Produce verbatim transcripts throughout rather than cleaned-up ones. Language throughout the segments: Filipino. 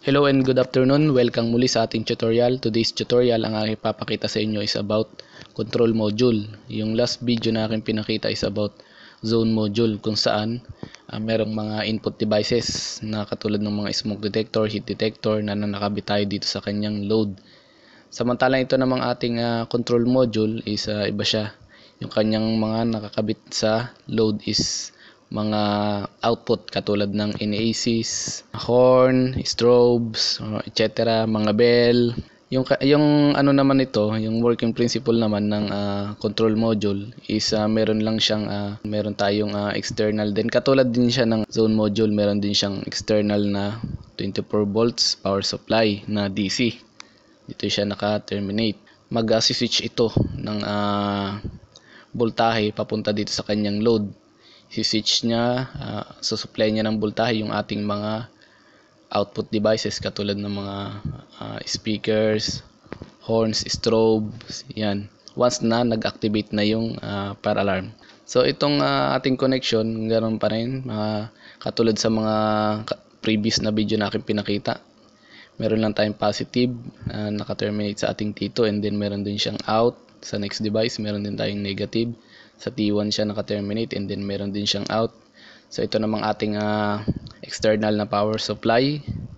Hello and good afternoon. Welcome muli sa ating tutorial. Today's tutorial, ang aking papakita sa inyo is about control module. Yung last video na aking pinakita is about zone module, kung saan uh, merong mga input devices na katulad ng mga smoke detector, heat detector na nakabit tayo dito sa kanyang load. Samantalang ito namang ating uh, control module is uh, iba siya. Yung kanyang mga nakakabit sa load is mga output katulad ng N A Cs, horn, strobes, et cetera, mga bell. Yung yung ano naman ito, yung working principle naman ng uh, control module is uh, meron lang siyang uh, meron tayong uh, external din. Katulad din siya ng zone module, meron din siyang external na twenty-four volts power supply na D C. Dito siya naka-terminate. Mag-switch ito ng uh, voltahe papunta dito sa kanyang load. Si-switch niya, uh, susupply niya ng voltahe yung ating mga output devices katulad ng mga uh, speakers, horns, strobes, yan. Once na nag-activate na yung uh, fire alarm. So itong uh, ating connection, ganoon pa rin, uh, katulad sa mga previous na video na aking pinakita. Meron lang tayong positive, uh, naka-terminate sa ating T two, and then meron din siyang out sa next device, meron din tayong negative. Sa T one siya naka-terminate, and then meron din siyang out. So ito namang ating uh, external na power supply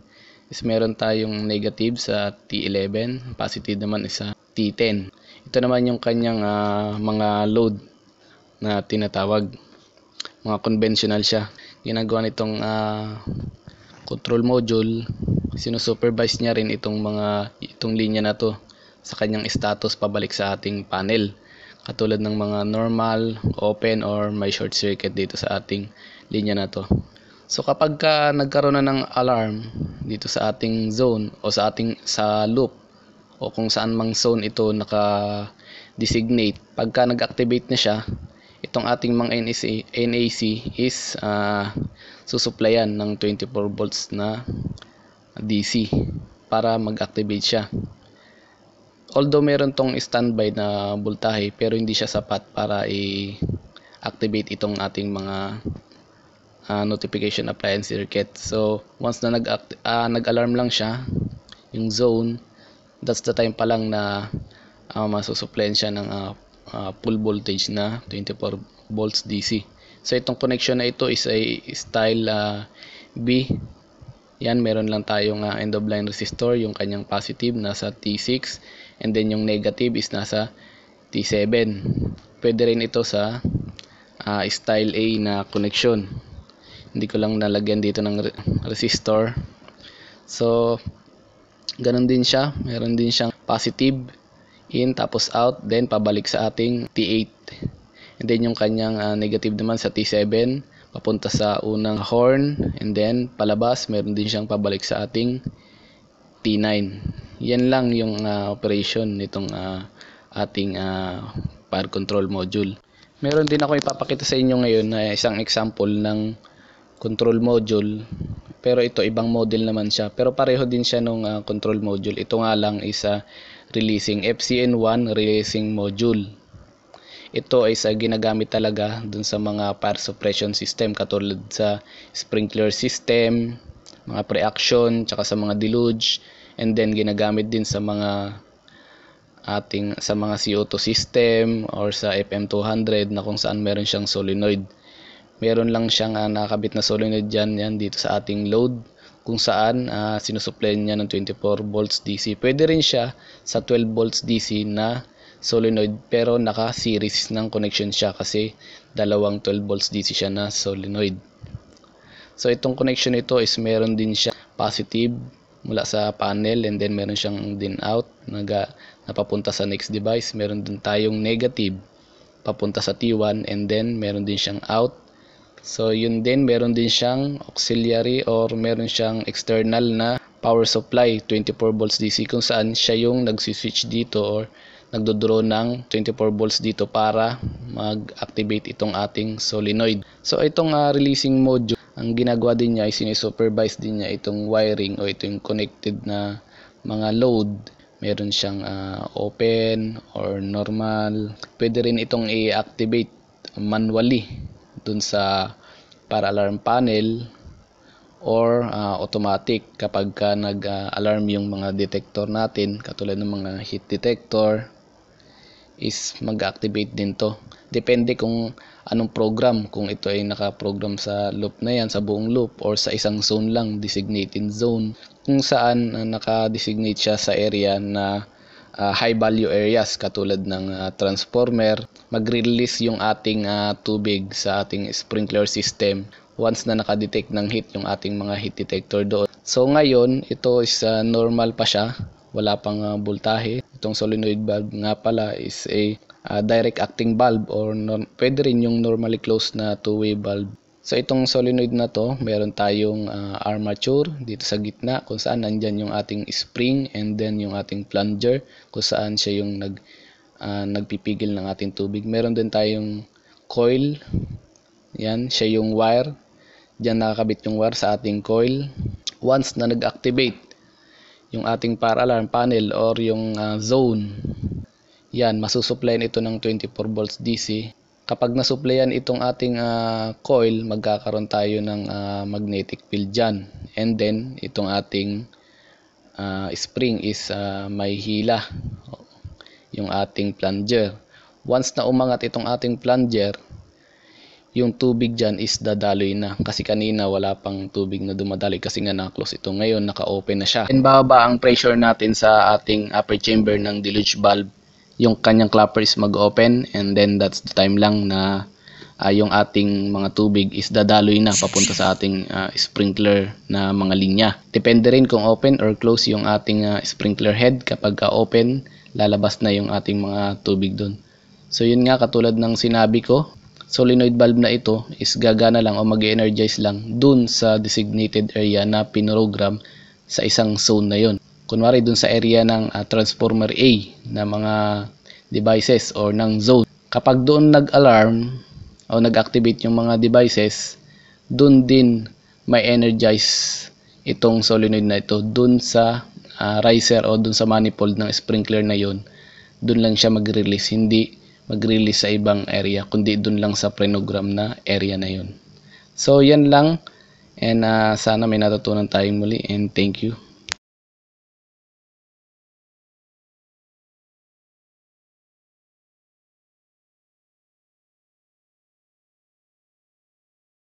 is meron tayong negative sa T eleven, positive naman is sa T ten. Ito naman yung kanyang uh, mga load na tinatawag, mga conventional siya. Ginagawa nitong uh, control module, sinusupervise niya rin itong mga itong linya na to sa kanyang status pabalik sa ating panel, katulad ng mga normal, open, or may short circuit dito sa ating linya na to. So kapag ka nagkaroon na ng alarm dito sa ating zone o sa ating sa loop o kung saan mang zone ito naka-designate, pagka nag-activate na siya, itong ating mga N A C is uh, susupplyan ng twenty-four volts na D C para mag-activate siya. Although meron tong standby na voltahe, pero hindi siya sapat para i-activate itong ating mga uh, notification appliance circuit. So once na nag uh, nag-alarm lang siya, yung zone, that's the time pa lang na uh, masusupplyan siya ng uh, uh, full voltage na twenty-four volts D C. So itong connection na ito is a style uh, B. Yan, meron lang tayong uh, end of line resistor, yung kanyang positive nasa T six, and then yung negative is nasa T seven. Pwede rin ito sa uh, style A na connection. Hindi ko lang nalagyan dito ng re resistor. So ganun din siya, meron din siyang positive in tapos out, then pabalik sa ating T eight. And then yung kanyang uh, negative naman sa T seven papunta sa unang horn, and then palabas, meron din siyang pabalik sa ating T nine. Yan lang yung uh, operation nitong uh, ating uh, power control module. Meron din ako ipapakita sa inyo ngayon na isang example ng control module, pero ito ibang model naman siya, pero pareho din siya nung uh, control module. Ito nga lang is uh, releasing F C N one releasing module. Ito ay sa ginagamit talaga dun sa mga fire suppression system katulad sa sprinkler system, mga pre-action, tsaka sa mga deluge, and then ginagamit din sa mga ating sa mga C O two system or sa F M two hundred na kung saan meron siyang solenoid. Meron lang siyang uh, nakakabit na solenoid dyan, yan dito sa ating load, kung saan uh, sinusupply niya ng twenty-four volts D C. Pwede rin siya sa twelve volts D C na solenoid, pero naka-series ng connection siya kasi dalawang twelve volts D C siya na solenoid. So itong connection ito is meron din siya positive mula sa panel, and then meron siyang din out naga, napapunta sa next device. Meron din tayong negative papunta sa T one, and then meron din siyang out. So yun din, meron din siyang auxiliary or meron siyang external na power supply twenty-four volts D C, kung saan siya yung nagsi-switch dito or nagdodraw ng twenty-four volts dito para mag-activate itong ating solenoid. So itong uh, releasing module, ang ginagawa din niya ay sinisupervise din niya itong wiring o itong connected na mga load. Meron siyang uh, open or normal. Pwede rin itong i-activate manually dun sa para alarm panel or uh, automatic kapag ka nag-alarm uh, yung mga detector natin, katulad ng mga heat detector, is mag-activate din to. Depende kung anong program, kung ito ay naka-program sa loop na yan, sa buong loop, or sa isang zone lang, designated zone, kung saan uh, naka-designate siya sa area na uh, high value areas, katulad ng uh, transformer, magre-release yung ating uh, tubig sa ating sprinkler system once na nakadetect ng heat yung ating mga heat detector doon. So ngayon, ito is uh, normal pa siya, wala pang uh, voltahe. Itong solenoid valve nga pala is a uh, direct acting valve, or non, pwede rin yung normally closed na two-way valve. So itong solenoid na to, meron tayong uh, armature dito sa gitna, kung saan nandyan yung ating spring, and then yung ating plunger kung saan siya yung nag, uh, nagpipigil ng ating tubig. Meron din tayong coil, yan, siya yung wire. Diyan nakakabit yung wire sa ating coil. Once na nag-activate yung ating fire alarm panel or yung uh, zone, yan, masusuplayan ito ng twenty-four volts D C. Kapag nasuplayan itong ating uh, coil, magkakaroon tayo ng uh, magnetic field dyan. And then, itong ating uh, spring is uh, may hila, yung ating plunger. Once na umangat itong ating plunger, yung tubig dyan is dadaloy na, kasi kanina wala pang tubig na dumadaloy kasi nga na-close ito. Ngayon naka-open na siya. And bababa ang pressure natin sa ating upper chamber ng deluge valve, yung kanyang clapper is mag-open, and then that's the time lang na uh, yung ating mga tubig is dadaloy na papunta sa ating uh, sprinkler na mga linya. Depende rin kung open or close yung ating uh, sprinkler head. Kapag ka open, lalabas na yung ating mga tubig doon. So yun nga, katulad ng sinabi ko, solenoid valve na ito is gagana lang o mag-energize lang dun sa designated area na pinrogram sa isang zone na yon. Kunwari dun sa area ng uh, transformer A na mga devices or ng zone. Kapag doon nag-alarm o nag-activate yung mga devices, dun din may energize itong solenoid na ito dun sa uh, riser o dun sa manifold ng sprinkler na yon. Dun lang siya mag-release, hindi mag-release sa ibang area, kundi dun lang sa prenogram na area na yun. So yan lang, and uh, sana may natutunan tayong muli, and thank you.